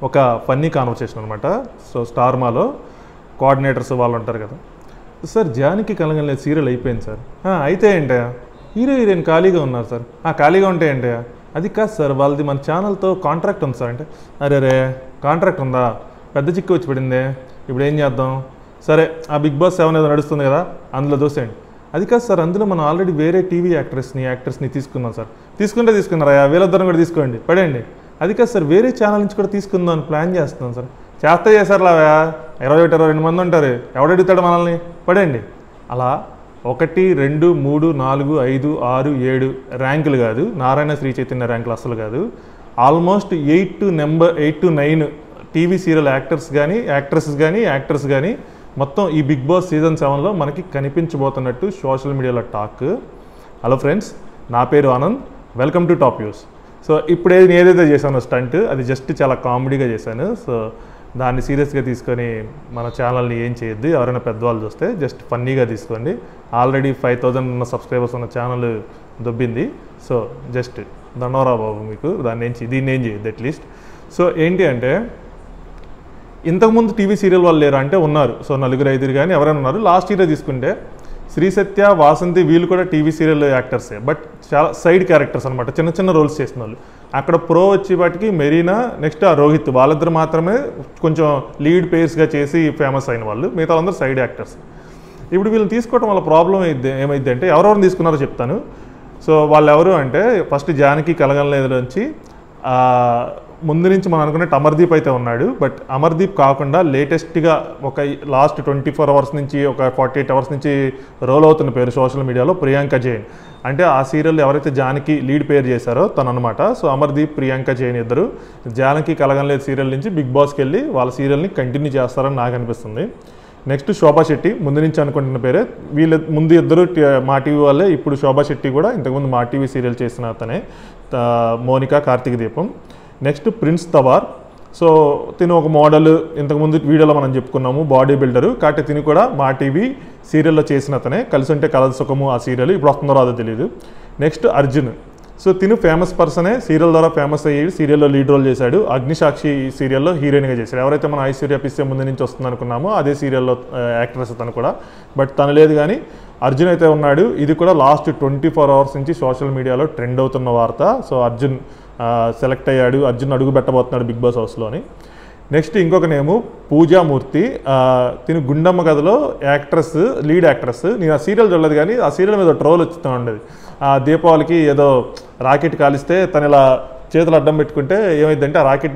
ఒక funny conversation అనమాట. So స్టార్మాలో కోఆర్డినేటర్స్ వాళ్ళు ఉంటారు కదా, సార్ జానికి కలగలేదు సీరియల్ అయిపోయింది సార్. అయితే ఏంటయ్యా హీరోయిన్ ఖాళీగా ఉన్నారు సార్. ఖాళీగా ఉంటే ఏంటయ్యా, అది కాదు సార్ వాళ్ళది మన ఛానల్తో కాంట్రాక్ట్ ఉంది సార్. అంటే అరే కాంట్రాక్ట్ ఉందా, పెద్ద చిక్కు వచ్చి పడిందే, ఇప్పుడు ఏం చేద్దాం, సరే ఆ BiggBoss 7 ఏదో నడుస్తుంది కదా అందులో దోసేయండి. అది కాదు సార్, అందులో మనం ఆల్రెడీ వేరే టీవీ యాక్టర్స్ని తీసుకున్నాం సార్. తీసుకున్నారా, వీళ్ళిద్దరం కూడా తీసుకోండి పడండి. అది కాదు సార్, వేరే ఛానల్ నుంచి కూడా తీసుకుందాం అని ప్లాన్ చేస్తున్నాం సార్. చేస్తారు లావా, 21-22 మంది ఉంటారు, ఎవడడుగుతాడు మనల్ని, పడండి. అలా 1, 2, 3, 4, 5, 6, 7 ర్యాంకులు కాదు, నారాయణ శ్రీ చైతన్య ర్యాంకులు అసలు కాదు, almost 8 to 9 TV serial actors కానీ యాక్టర్స్ కానీ మొత్తం ఈ BiggBoss సీజన్ 7లో మనకి కనిపించబోతున్నట్టు సోషల్ మీడియాలో టాక్. హలో ఫ్రెండ్స్, నా పేరు Anand, welcome to top news. So ఇప్పుడు నేను ఏదైతే చేశానో స్టంట్, అది జస్ట్ చాలా కామెడీగా చేశాను. సో దాన్ని సీరియస్గా తీసుకొని మన ఛానల్ని ఏం చేయొద్దు, ఎవరైనా పెద్దవాళ్ళు చూస్తే జస్ట్ ఫన్నీగా తీసుకోండి. ఆల్రెడీ 5000 ఉన్న సబ్స్క్రైబర్స్ ఉన్న ఛానల్ దొబ్బింది. సో జస్ట్ దండవరా బాబు మీకు, దీన్ని ఏం చేయొద్దు అట్లీస్ట్. సో ఏంటి అంటే, ఇంతకుముందు టీవీ సీరియల్ వాళ్ళు లేరు అంటే ఉన్నారు. సో 4-5 కానీ ఎవరైనా ఉన్నారు. లాస్ట్ ఇయర్ తీసుకుంటే శ్రీ సత్య, వాసంతి వీళ్ళు కూడా టీవీ సీరియల్ యాక్టర్సే, బట్ చాలా సైడ్ క్యారెక్టర్స్ అనమాట, చిన్న రోల్స్ చేసిన వాళ్ళు. అక్కడ ప్రో వచ్చేపాటికి మెరీనా, నెక్స్ట్ ఆ రోహిత్, వాళ్ళిద్దరు మాత్రమే కొంచెం లీడ్ పేర్స్గా చేసి ఫేమస్ అయిన వాళ్ళు, మిగతా వాళ్ళందరూ సైడ్ యాక్టర్స్. ఇప్పుడు వీళ్ళని తీసుకోవడం వల్ల ప్రాబ్లం ఏమైంది అంటే, ఎవరెవరు తీసుకున్నారో చెప్తాను. సో వాళ్ళు ఎవరు అంటే, ఫస్ట్ జానకి కలగలేదు నుంచి ముందు నుంచి మనం అనుకున్నట్టు అమర్దీప్ అయితే ఉన్నాడు. బట్ అమర్దీప్ కాకుండా లేటెస్ట్గా ఒక లాస్ట్ 24 hours నుంచి ఒక 48 hours నుంచి రోల్ అవుతున్న పేరు సోషల్ మీడియాలో ప్రియాంక జైన్. అంటే ఆ సీరియల్ ఎవరైతే జానకి లీడ్ పేరు చేశారో తను అనమాట. సో అమర్దీప్, ప్రియాంక జైన్ ఇద్దరు జానకి కలగలేదు సీరియల్ నుంచి BiggBossకి వెళ్ళి వాళ్ళ సీరియల్ని కంటిన్యూ చేస్తారని నాకు అనిపిస్తుంది. నెక్స్ట్ శోభా శెట్టి, ముందు నుంచి అనుకుంటున్న పేరే. వీళ్ళ ముందు ఇద్దరు మా టీవీ వాళ్ళే, ఇప్పుడు శోభా శెట్టి కూడా ఇంతకుముందు మా టీవీ సీరియల్ చేసిన అతనే, మోనికా, కార్తీక దీపం. Next prince తవార్. సో తిను ఒక మోడల్, ఇంతకుముందు వీడియోలో మనం చెప్పుకున్నాము, బాడీ బిల్డరు. కాబట్టి తిని కూడా మా టీవీ సీరియల్లో చేసిన అతనే, కలిసి ఉంటే కలద సుఖము ఆ సీరియల్, ఇప్పుడు వస్తుందో రాదో తెలియదు. నెక్స్ట్ అర్జున్. సో తిను ఫేమస్ పర్సనే, సీరియల్ ద్వారా ఫేమస్ అయ్యి సీరియల్లో లీడ్ రోల్ చేశాడు. అగ్నిసాక్షి సీరియల్లో హీరోయిన్గా చేశాడు. ఎవరైతే మనం ఐశ్వర్య పిస్తే ముందు నుంచి వస్తుంది అనుకున్నామో అదే సీరియల్లో యాక్ట్రెస్ తను కూడా, బట్ తను లేదు. కానీ అర్జున్ అయితే ఉన్నాడు. ఇది కూడా లాస్ట్ 24 hours నుంచి సోషల్ మీడియాలో ట్రెండ్ అవుతున్న వార్త. సో అర్జున్ సెలెక్ట్ అయ్యాడు, అర్జున్ అడుగు పెట్టబోతున్నాడు BiggBoss హౌస్లోని. నెక్స్ట్ ఇంకొక నేము పూజా మూర్తి. తిను గుండమ్మ కథలో యాక్ట్రెస్, లీడ్ యాక్ట్రెస్. నేను ఆ సీరియల్ చూడలేదు కానీ ఆ సీరియల్ మీద ట్రోల్ వచ్చుతూ ఉండేది. దీపావళికి ఏదో రాకెట్ కాలిస్తే తను ఇలా చేతులు అడ్డం పెట్టుకుంటే ఏమైందంటే ఆ రాకెట్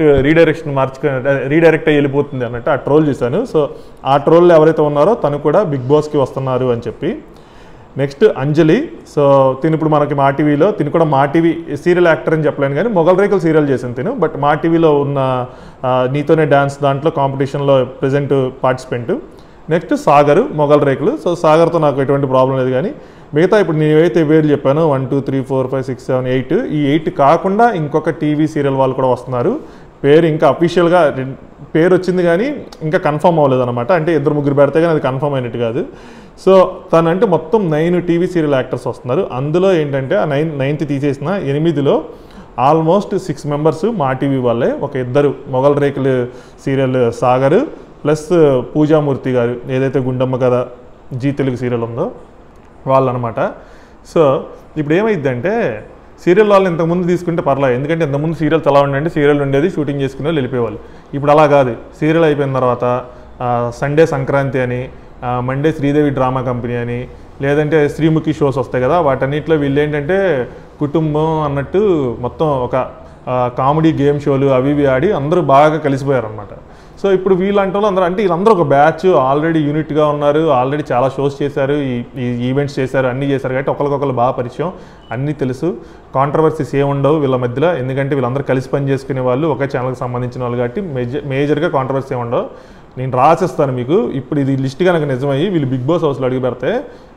రీడైరెక్ట్ అయ్యి వెళ్ళిపోతుంది అన్నట్టు ఆ ట్రోల్ చేశాను. సో ఆ ట్రోల్లో ఎవరైతే ఉన్నారో తను కూడా BiggBossకి వస్తున్నారు అని చెప్పి. నెక్స్ట్ అంజలి. సో తిను ఇప్పుడు మనకి మా టీవీలో, తిను కూడా మా టీవీ సీరియల్ యాక్టర్ అని చెప్పలేను కానీ మొగల్ రేకులు సీరియల్ చేసింది తిను. బట్ మా టీవీలో ఉన్న నీతోనే డ్యాన్స్ దాంట్లో కాంపిటీషన్లో present participant. Next Sagar, Mogali Rekulu. So సాగర్తో నాకు ఎటువంటి ప్రాబ్లం లేదు. కానీ మిగతా ఇప్పుడు నేను ఏవైతే పేర్లు చెప్పానో 1, 2, 3, 4, 5, 6, 7, 8, ఈ 8 కాకుండా ఇంకొక టీవీ సీరియల్ వాళ్ళు కూడా వస్తున్నారు. పేరు ఇంకా అఫీషియల్గా పేరు వచ్చింది కానీ ఇంకా కన్ఫర్మ్ అవ్వలేదు అనమాట. అంటే 2-3 పెడితే కానీ అది కన్ఫర్మ్ అయినట్టు కాదు. సో తను అంటే మొత్తం 9 టీవీ సీరియల్ యాక్టర్స్ వస్తున్నారు. అందులో ఏంటంటే ఆ 9th తీసేసిన 8లో ఆల్మోస్ట్ 6 members మా టీవీ వాళ్ళే. ఒక 2 మొగల్ రేకులు సీరియల్ సాగర్ ప్లస్ పూజామూర్తి గారు, ఏదైతే గుండమ్మ కథ జీ తెలుగు సీరియల్ ఉందో వాళ్ళనమాట. సో ఇప్పుడు ఏమైందంటే, సీరియల్ వాళ్ళు ఇంతకుముందు తీసుకుంటే పర్లేదు, ఎందుకంటే ఇంతకుముందు సీరియల్స్ ఎలా ఉండండి, సీరియల్ ఉండేది, షూటింగ్ చేసుకునే వాళ్ళు వెళ్ళిపోయేవాళ్ళు. ఇప్పుడు అలా కాదు. సీరియల్ అయిపోయిన తర్వాత సండే సంక్రాంతి అని, మండే శ్రీదేవి డ్రామా కంపెనీ అని, లేదంటే శ్రీముఖి షోస్ వస్తాయి కదా, వాటన్నిటిలో వీళ్ళు ఏంటంటే కుటుంబం అన్నట్టు మొత్తం ఒక కామెడీ గేమ్ షోలు అవి ఇవి ఆడి అందరూ బాగా కలిసిపోయారు అనమాట. సో ఇప్పుడు వీళ్ళంటే వాళ్ళు అందరూ అంటే వీళ్ళందరూ ఒక బ్యాచ్, ఆల్రెడీ యూనిట్గా ఉన్నారు, ఆల్రెడీ చాలా షోస్ చేశారు, ఈ ఈవెంట్స్ చేశారు, అన్నీ చేశారు. కాబట్టి ఒకరికొకరు బాగా పరిచయం, అన్నీ తెలుసు. కాంట్రవర్సీస్ ఏముండవు వీళ్ళ మధ్యలో, ఎందుకంటే వీళ్ళందరూ కలిసి పని చేసుకునే వాళ్ళు, ఒకే ఛానల్కి సంబంధించిన వాళ్ళు. కాబట్టి మేజర్గా కాంట్రవర్సీ ఏముండవు. నేను రాసిస్తాను మీకు. ఇప్పుడు ఇది లిస్ట్ కనుక నిజమయ్యి వీళ్ళు BiggBoss హౌస్లో అడిగి పెడితే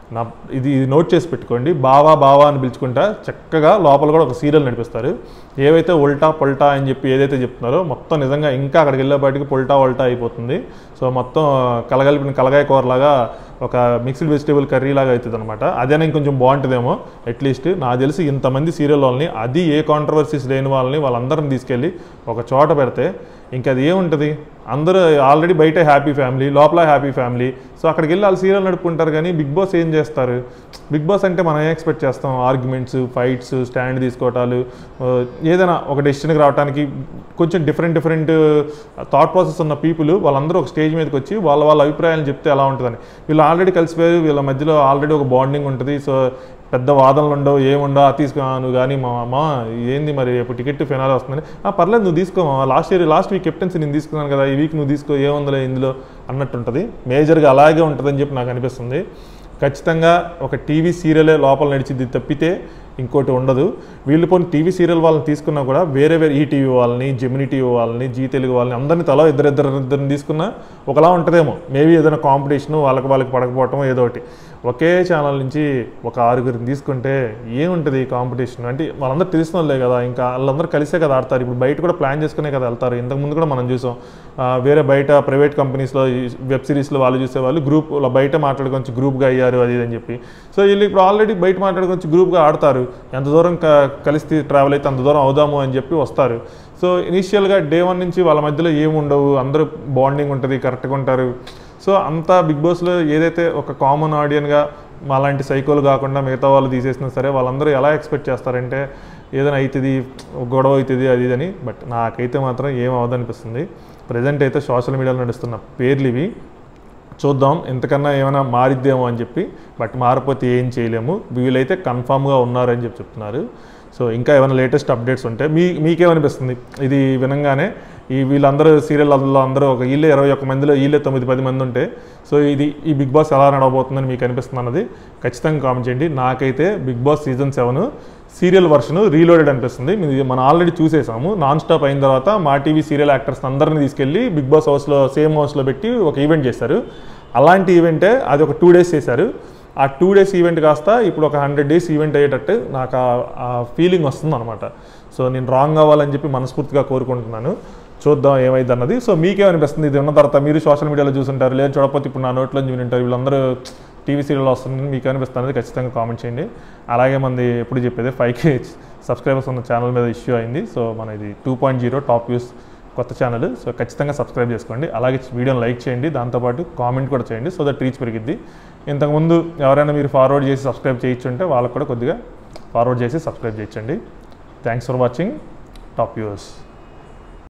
ఇది నోట్ చేసి పెట్టుకోండి. బావా బావా అని పిలుచుకుంటా చక్కగా లోపల కూడా ఒక సీరియల్ నడిపిస్తారు. ఏవైతే ఉల్టా పొల్టా అని చెప్పి ఏదైతే చెప్తున్నారో మొత్తం నిజంగా ఇంకా అక్కడికి వెళ్ళేపాటికి పొల్టా ఉల్టా అయిపోతుంది. సో మొత్తం కలగలిపిన కలగాయ కూరలాగా ఒక మిక్స్డ్ వెజిటేబుల్ కర్రీ లాగా అవుతుంది అనమాట. అదేనా ఇంకొంచెం బాగుంటుందేమో. అట్లీస్ట్ నాకు తెలిసి ఇంతమంది సీరియల్ వాళ్ళని, అది ఏ కాంట్రవర్సీస్ లేని వాళ్ళందరిని తీసుకెళ్ళి ఒక చోట పెడితే ఇంకా అది ఏముంటుంది. అందరూ ఆల్రెడీ బయట హ్యాపీ ఫ్యామిలీ, లోపల హ్యాపీ ఫ్యామిలీ. సో అక్కడికి వెళ్ళి వాళ్ళు సీరియల్ నడుపుకుంటారు. కానీ బిగ్ బాస్ ఏం చేస్తారు? బిగ్ బాస్ అంటే మనం ఏం ఎక్స్పెక్ట్ చేస్తాం? ఆర్గ్యుమెంట్స్, ఫైట్స్, స్టాండ్ తీసుకోవటాలు, ఏదైనా ఒక డెసిషన్కి రావడానికి కొంచెం డిఫరెంట్ థాట్ ప్రాసెస్ ఉన్న పీపుల్ వాళ్ళందరూ ఒక స్టేజ్ మీదకి వచ్చి వాళ్ళ అభిప్రాయాలు చెప్తే ఎలా ఉంటుందని. వీళ్ళు ఆల్రెడీ కలిసిపోయారు, వీళ్ళ మధ్యలో ఆల్రెడీ ఒక బాండింగ్ ఉంటుంది. సో పెద్ద వాదనలు ఉండవు, ఏముండవు. తీసుకున్నాను కానీ మా అమ్మ ఏంది మరి ఇప్పుడు టికెట్ ఫినాల్ వస్తుందని, పర్లేదు నువ్వు తీసుకోమా, లాస్ట్ వీక్ కెప్టెన్సీ నేను తీసుకున్నాను కదా, ఈ వీక్ నువ్వు తీసుకో, ఏముందిలే ఇందులో అన్నట్టుంటుంది. మేజర్గా అలాగే ఉంటుందని చెప్పి నాకు అనిపిస్తుంది. ఖచ్చితంగా ఒక టీవీ సీరియలే లోపల నడిచింది తప్పితే ఇంకోటి ఉండదు. వీళ్ళు పోనీ టీవీ సీరియల్ వాళ్ళని తీసుకున్నా కూడా వేరే ఈటీవీ వాళ్ళని, జెమినీ టీవీ వాళ్ళని, జీ తెలుగు వాళ్ళని అందరినీ తలా ఇద్దరిని తీసుకున్నా ఒకలా ఉంటుందేమో. మేబీ ఏదైనా కాంపిటీషను వాళ్ళకి పడకపోవటం ఏదో ఒకటి. ఒకే ఛానల్ నుంచి ఒక 6గురిని తీసుకుంటే ఏముంటుంది కాంపిటీషన్? అంటే వాళ్ళందరూ తెలిసిన వాళ్ళే కదా, ఇంకా వాళ్ళందరూ కలిసే కదా ఆడతారు. ఇప్పుడు బయట కూడా ప్లాన్ చేసుకునే కదా వెళ్తారు. ఇంతకుముందు కూడా మనం చూసాం, వేరే బయట ప్రైవేట్ కంపెనీస్లో వెబ్ సిరీస్లో వాళ్ళు చూసేవాళ్ళు గ్రూప్ బయట మాట్లాడుకొని గ్రూప్గా అయ్యారు అది అని చెప్పి. సో వీళ్ళు ఇప్పుడు ఆల్రెడీ బయట మాట్లాడుకొని గ్రూప్గా ఆడతారు. ఎంత దూరం కలిసి ట్రావెల్ అయితే అంత దూరం అవుదాము అని చెప్పి వస్తారు. సో ఇనీషియల్గా డే 1 నుంచి వాళ్ళ మధ్యలో ఏముండవు, అందరూ బాండింగ్ ఉంటుంది, కరెక్ట్గా ఉంటారు. సో అంతా బిగ్ బాస్లో ఏదైతే ఒక కామన్ ఆడియన్గా అలాంటి సైకోలు కాకుండా మిగతా వాళ్ళు తీసేసినా సరే వాళ్ళందరూ ఎలా ఎక్స్పెక్ట్ చేస్తారంటే ఏదైనా అవుతుంది, గొడవ అవుతుంది అది ఇదని. బట్ నాకైతే మాత్రం ఏం అవ్వదనిపిస్తుంది. ప్రజెంట్ అయితే సోషల్ మీడియాలో నడుస్తున్న పేర్లు ఇవి. చూద్దాం ఎంతకన్నా ఏమైనా మారిద్దేమో అని చెప్పి. బట్ మారిపోతే ఏం చేయలేము. వీళ్ళైతే కన్ఫామ్గా ఉన్నారని చెప్తున్నారు. సో ఇంకా ఏమైనా లేటెస్ట్ అప్డేట్స్ ఉంటే మీకేమనిపిస్తుంది ఇది వినంగానే? వీళ్ళందరూ సీరియల్లో అందరూ ఒక వీళ్ళే 21 మందిలో వీళ్ళే 9-10 మంది ఉంటే సో ఈ బిగ్ బాస్ ఎలా నడవబోతుందని మీకు అనిపిస్తుంది అన్నది ఖచ్చితంగా కామెంట్ చేయండి. నాకైతే Bigg Boss season 7 serial version reloaded అనిపిస్తుంది. మనం ఆల్రెడీ చూసేసాము. నాన్ స్టాప్ అయిన తర్వాత మా టీవీ సీరియల్ యాక్టర్స్ అందరినీ తీసుకెళ్ళి బిగ్ బాస్ సేమ్ హౌస్లో పెట్టి ఒక ఈవెంట్ చేశారు. అలాంటి ఈవెంటే అది ఒక 2 days చేశారు. ఆ 2 days ఈవెంట్ కాస్త ఇప్పుడు ఒక 100 days ఈవెంట్ అయ్యేటట్టు నాకు ఆ ఫీలింగ్ వస్తుంది అనమాట. సో నేను రాంగ్ అవ్వాలని చెప్పి మనస్ఫూర్తిగా కోరుకుంటున్నాను. చూద్దాం ఏమైంది అన్నది. సో మీకేమనిపిస్తుంది? ఇది ఉన్న తర్వాత మీరు సోషల్ మీడియాలో చూసుంటారు, లేదా చూడకపోతే ఇప్పుడు నా నోట్లో వింటారు. వీళ్ళందరూ టీవీ సీరియల్ వస్తుంది, మీకు అనిపిస్తుంది అనేది ఖచ్చితంగా కామెంట్ చేయండి. అలాగే మనది ఎప్పుడు చెప్పేది 5K సబ్స్క్రైబర్స్ ఉన్న ఛానల్ మీద ఇష్యూ అయింది. సో మన ఇది 2.0 టాప్ వ్యూస్ కొత్త ఛానల్. సో ఖచ్చితంగా సబ్స్క్రైబ్ చేసుకోండి. అలాగే వీడియోని లైక్ చేయండి, దాంతోపాటు కామెంట్ కూడా చేయండి. సో దట్ రీచ్ పెరిగిద్ది. ఇంతకుముందు ఎవరైనా మీరు ఫార్వర్డ్ చేసి సబ్స్క్రైబ్ చేయించుంటే వాళ్ళకు కూడా కొద్దిగా ఫార్వర్డ్ చేసి సబ్స్క్రైబ్ చేయించండి. Thanks for watching top views.